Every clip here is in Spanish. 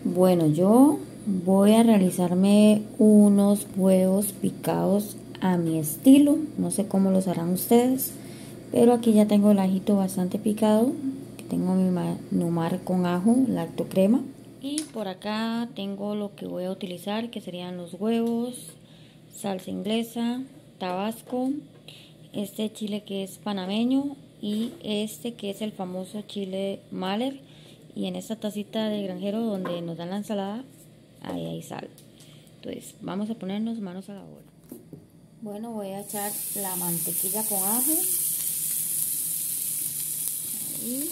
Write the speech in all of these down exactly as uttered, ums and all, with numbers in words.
Bueno, yo voy a realizarme unos huevos picados a mi estilo. No sé cómo los harán ustedes, pero aquí ya tengo el ajito bastante picado. Tengo mi numar con ajo, lacto crema. Y por acá tengo lo que voy a utilizar, que serían los huevos, salsa inglesa, tabasco, este chile que es panameño y este que es el famoso chile Mahler. Y en esta tacita de granjero donde nos dan la ensalada, ahí hay sal. Entonces vamos a ponernos manos a la obra. Bueno, voy a echar la mantequilla con ajo. Ahí.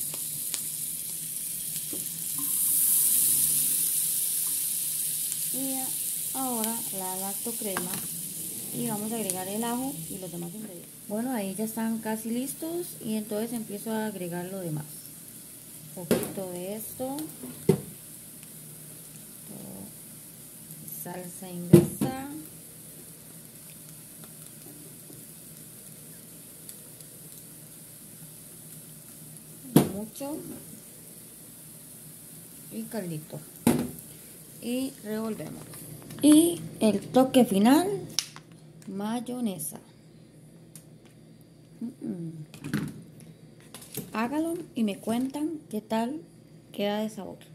Y ahora la lacto crema. Y vamos a agregar el ajo y los demás ingredientes. Bueno, ahí ya están casi listos y entonces empiezo a agregar lo demás. Un poquito de esto. Salsa inglesa. Mucho. Y caldito. Y revolvemos. Y el toque final, mayonesa. Mm-mm. Hágalo y me cuentan qué tal queda de sabor.